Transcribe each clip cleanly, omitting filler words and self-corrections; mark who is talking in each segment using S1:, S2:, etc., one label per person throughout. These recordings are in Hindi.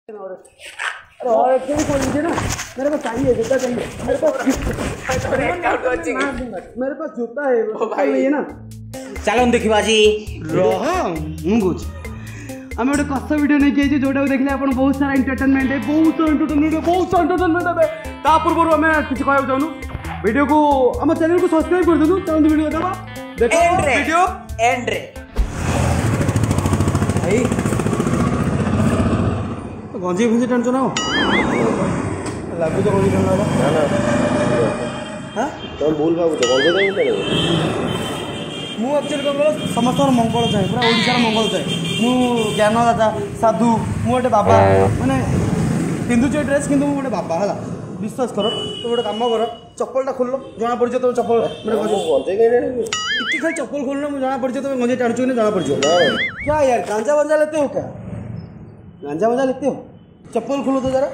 S1: और एक्चुअली खोल लीजिए ना, मेरे को चाहिए जूता चाहिए, मेरे पास जूता है नहीं है ना।
S2: चलो देखिए आज
S1: बुझ आम गोटे कथ भिड नहीं किए जोटा देखिए आप बहुत सारा एंटरटेनमेंट है, बहुत सारा एंटरटेनमेंट है। ता पूर्व आम किसी कहना चाहूँ वीडियो को आम चैनल को सब्सक्राइब कर दिलु। चलते वीडियो देखा देखो वीडियो
S2: एंड रे
S1: भाई गंजी फंजी टाणुच ना लगुच गंजी टाणा हाँ
S3: तुम भूल भाव गंजे
S1: मु एक्चुअली कौन कह समस्त मंगल चाहे पूरा ओडिशार मंगल चाहे मु ज्ञानदाता साधु मु गोटे बाबा माने पिंधुचे ड्रेस कि गोटे बाबा है विश्वास कर तो गोटे कम कर चप्पलटा खोल जना पड़ तुम चप्पल खाली चप्पल खोलना जना पड़ तुम गंजे टाणुच कि जना पड़ क्या यार गांजा वांजा लेते हो क्या गांजा वांजा लेते हो चप्पल खोलो तो जरा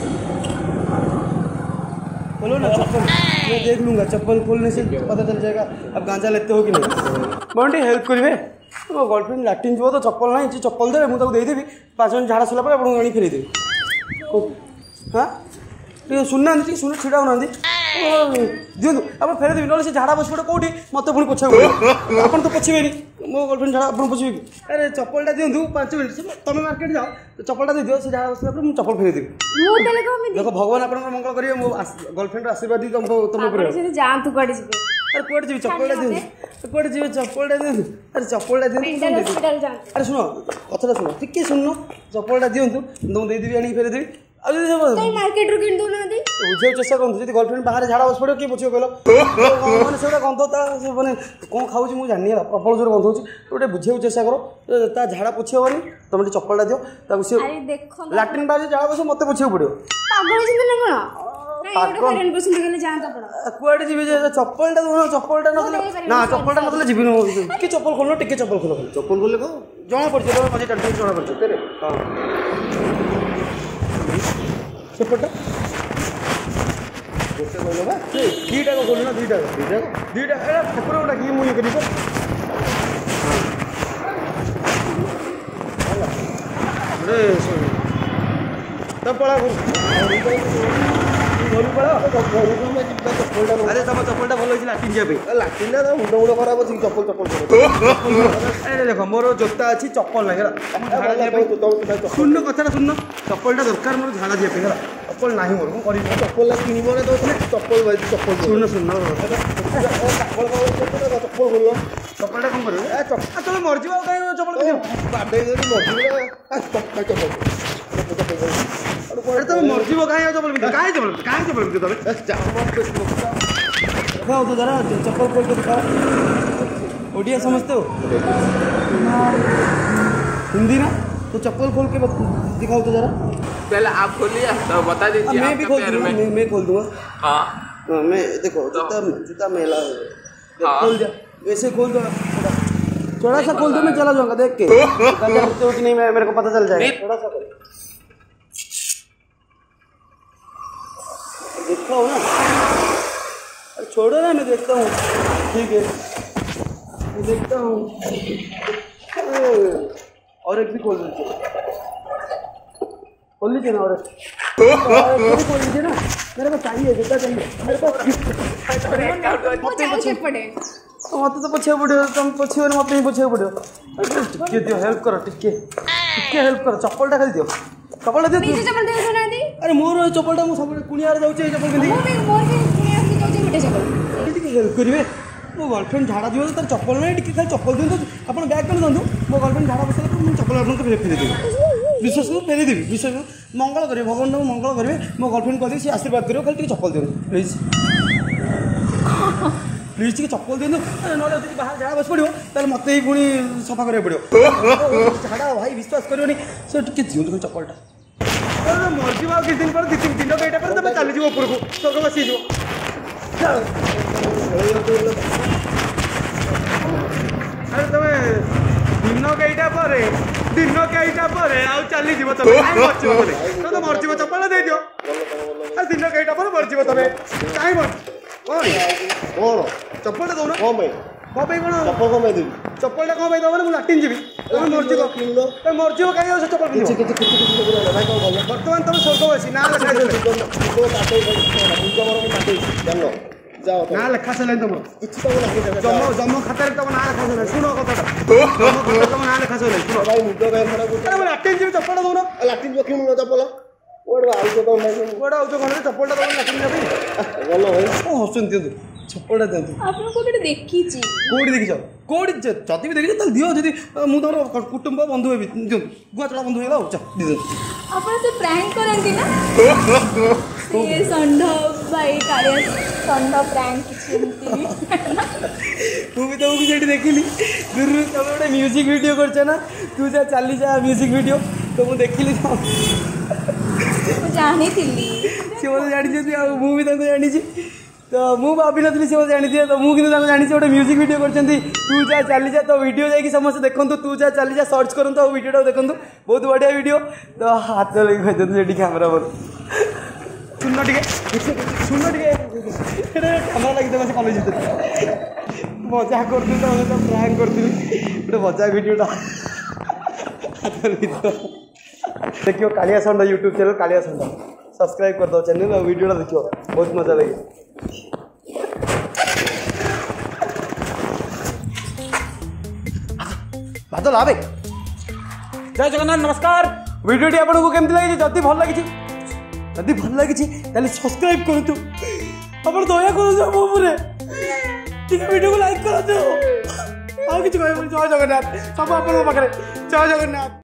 S1: खोलो ना चप्पल मैं देख लूँगा चप्पल खोलने से पता चल जाएगा अब गांजा लेते हो कि नहीं। मैं हेल्प करेंगे मो गर्लफ्रेंड लाट्रिन जीव तो चप्पल ना चप्पल दे मुझे देदेवी 5 मिनट झाड़ा सरला आप आनी फेरदेवी हाँ ठीक शुणुना शुण छिड़ा होना दिंतु आप फेरदेवी ना झाड़ा बस पड़े कौटी मत पुणी पोछा आप तो पोछे मो गर्लफ्रेंड झाड़ा आप पोछे अरे चप्पलटा दिंतु 5 मिनट तुम मार्केट जाओ तो चप्पलटा दे दियो से झाड़ा बसला मुझे चप्पल फेरदेवी देखो भगवान आप मंगल करेंगे मो गर्लफ्रेंड आशीर्वाद दी तुम
S4: जातु कड़े
S1: अरे कौटे जी चप्पलटा दिंतु कौटे जी चप्पलटा दिंतु अरे चप्पलटा दिंतु अरे शुण कथा शुण टिके शुण चप्पलटा दिंतु तुम देदेवी आनी फेरदेवी
S4: मार्केट रू किन दोना दी
S1: बुझे चेष्टा करते जी गर्लफ्रेंड बाहर झाड़ा बस पड़ो किए बुझे कहल मैंने से गंध मैंने कौन खाऊँ मुझे जानी है प्रबल जोर गंध होती गोटे बुझे चेष्टा कर झाड़ा पोछे हेनी तुम चप्पलटा दियो लाट्रिन बाहर झाड़ा बस मत पोछे पड़ो कुआडे जी चप्पलटा चप्पलटा ना चप्पलटा ना जी कि चप्पल खोल टे चप्पल खोल चप्पल खोल जना पड़े मजे जना पड़े सेपटा गोटे कहल बा दीटा खोल ना दीटा ठाकुर गोटा कि मुझे कर पड़ा घर पड़ा अरे तुम चप्पलटा भल लाट्रिन जाए लाट्रिन मुंड मुंड खराब अच्छी चप्पल अरे देख मोर जोता अच्छी चप्पल ना शून्य कथा शुण चप्पलटा दरकार मोर झाड़ा जाए चप्पल ना मोर कौन चप्पल किणव तो चप्पल चप्पल शुण शुण चप्पल खोल चप्पलटा कौन कर तुम मरजी चप्पल तुम मरजी कहीं चप्पल कहीं चप्पल तुम दिखाओ तो जरा चप्पल खोल के दिखाओ ओडिया समझते हो हिंदी ना तो चप्पल खोल के दिखाओ तो जरा
S3: पहले आप खोलिए तो बता दीजिए
S1: मैं भी खोल दूंगा मैं खोल दूंगा
S3: हाँ
S1: मैं देखो जूता मेला खोल जा वैसे खोल दो थोड़ा सा खोल दो मैं चला जाऊंगा देख के हो कि नहीं मेरे को पता चल जाएगा थोड़ा सा देखता हूँ ना अरे छोड़ो ना मैं देखता हूँ ठीक है मैं देखता हूँ और एक भी खोल दीजिए खोल लीजिए ना और खोल लीजिए ना मेरे को चाहिए जूता चाहिए मेरे पास मत तो पछे पड़ो तुम पछे मत ही पछे पड़ो टिके दियो हेल्प करो टिके हेल्प करो चप्पलटा खाली दियो चप्पलटा दियो अरे मोर चप्पलटा मु सब कुणियार जाउचे चप्पल पिंधि हेल्प करेंगे मो गर्लफ्रेंड झाड़ा जीव तो चप्पल ना टिके खाली चप्पल दिखाँ आप बैग कर दिखाँ मो गर्लफ्रेंड झाड़ा बस मुझे चप्पल आपको फेरदेवी विश्वास को फेरदेवी विश्वास मंगल करेंगे भगवान मंगल करेंगे मो गर्लफ्रेंड कह सी आशीर्वाद करो खाली चप्पल दिखाँ प्लीज प्लीज टे चप्पल दिखाँ ना बाहर झाड़ा बस पड़ो तेल मत ही पुणी सफा करा पड़ो झाड़ा भाई विश्वास करोनी से टे दिखाँ चप्पलटा मरजी किसी दिन पर दिन कईटा पर तुम चली जाओ उपरको स्वर्ग बसी अरे तुम दिन कईटा पर चली जीव तुम तो मरजी चप्पल दे दियो अरे दिन कईटा पर मरजी तुम कहीं कौन चप्पल दौन କ'ଣ ପାଇଁ କ'ଣ
S3: ଚପଲ କଣ ପାଇଁ ଦେବି
S1: ଚପଲଟା କ'ଣ ପାଇଁ ଦେବ ମୁଁ ଲାଟିନ୍ ଯିବି ତମେ ମରିଯିବ ତମେ ମରିଯିବ କାହିଁ ଆଉ ସେ ଚପଲ ପିନ୍ଧିବ ବର୍ତ୍ତମାନ ତମେ ସ୍ୱର୍ଗବାସୀ ନା ଲେଖା
S3: ଜାଣିଲ ଯାଅ
S1: ନା ଲେଖା ସାରିଲାଣି ତମର
S3: କିଛି ତମ ଲାଗିଲା
S1: ଜନ୍ମ ଖାତାରେ ତମ ନାଁ ଲେଖା ସାରିଲାଣି ଶୁଣ କଥାଟା ଜନ୍ମ ଖାତାରେ ତମ ନାଁ ଲେଖା ସାରିଲାଣି ଶୁଣ
S3: ଭାଇ ମୁଣ୍ଡ କାଇଁ ଖରାପ କରୁଛ
S1: ମୁଁ ଲାଟିନ୍ ଯିବି ଚପଲଟା ଦେଉନ
S3: ଲାଟିନ୍ ପକେଇ ମୁଣ୍ଡ ଚପଲ କୁଆଡ଼େ ଆଉଛ ତମ ଭାଇ
S1: କୁଆଡ଼େ ଆଉଛ କ'ଣ ଚପଲଟା ଦେବ ଲାଟିନ୍ ଯାବି
S3: ଭଲ ଭାଇ
S1: କ'ଣ ହସୁଛନ୍ତି ଦିଅନ୍ତୁ ଚପଲଟା ଦିଅନ୍ତୁ
S4: ଆପଣ କୋଉଠି ଦେଖିଛି
S1: କୋଉଠି ଦେଖିଛ କୋଉଠି ଯଦି ବି ଦେଖିଛ ତାହେଲେ ଦିଅ ଯଦି ମୁଁ ତମର କୁଟୁମ୍ବ ବନ୍ଧୁ ହେବି ଦିଅନ୍ତୁ ଗୁଆଚଳା ବନ୍ଧୁ ହେଇଗଲା ଆଉ ଦିଅନ୍ତୁ
S4: ଆପଣ ତ ପ୍ରାଙ୍କ କରନ୍ତି ନା ସେ ଷଣ୍ଢ ଭାଇ କାଳିଆ ଷଣ୍ଢ ପ୍ରାଙ୍କ କିଛି ଏମିତି
S1: ମୁଁ ବି ତମକୁ ସେଇଠି ଦେଖିଲି ଦୂରରୁ ତମେ ଗୋଟେ ମ୍ୟୁଜିକ୍ ଭିଡ଼ିଓ କରିଛ ନା ତୁ ଯା ଚାଲି ଯା ମ୍ୟୁଜିକ୍ ଭିଡ଼ିଓ ତ ମୁଁ ଦେଖିଲି
S4: ମୁଁ ଜାଣିଥିଲି
S1: ସେ ମୋତେ ଜାଣିଛନ୍ତି ଆଉ ମୁଁ ବି ତାଙ୍କୁ ଜାଣିଛି ତ ମୁଁ ଭାବିନଥିଲି ସେ ମୋତେ ଜାଣିଥିବେ ତ ମୁଁ କିନ୍ତୁ ତାଙ୍କୁ ଜାଣିଛି ଗୋଟେ ମ୍ୟୁଜିକ୍ ଭିଡ଼ିଓ କରିଛନ୍ତି ତୁ ଯା ଚାଲି ଯା ତ ଭିଡ଼ିଓ ଯାଇକି ସମସ୍ତେ ଦେଖନ୍ତୁ ତୁ ଯା ଚାଲି ଯା ସର୍ଚ୍ଚ କରନ୍ତୁ ଆଉ ଭିଡ଼ିଓଟାକୁ ଦେଖନ୍ତୁ ବହୁତ ବଢ଼ିଆ ଭିଡ଼ିଓ ତ ହାତ ଲଗେଇ କହିଦିଅନ୍ତୁ ସେଠି କ୍ୟାମେରା ମୋର ଶୁଣ ଟିକେ କ୍ୟାମେରା ଲାଗିଥିବ ସେ କଲେଜ ଭିତରେ ମଜା କରୁଥିଲି ତ ପ୍ରାଙ୍କ କରିଥିଲି ଗୋଟେ ମଜା ଭିଡ଼ିଓଟା ହାତ ଲଗେଇଥିବ देखियो Kaliya Shand YouTube channel Kaliya Shand subscribe कर दो चैनल और वीडियो देखियो बहुत मजा लगे बादल आवे
S2: जय जगन्नाथ नमस्कार
S1: वीडियो टी आपको केमती लगी जदि भल लगी जदि भल लगी ताले सब्सक्राइब करतु अपन दया करू मो ऊपर ठीक है वीडियो को लाइक कर दो आ किछ कहबो जय जगन्नाथ सब आपन पाखरे जय जगन्नाथ।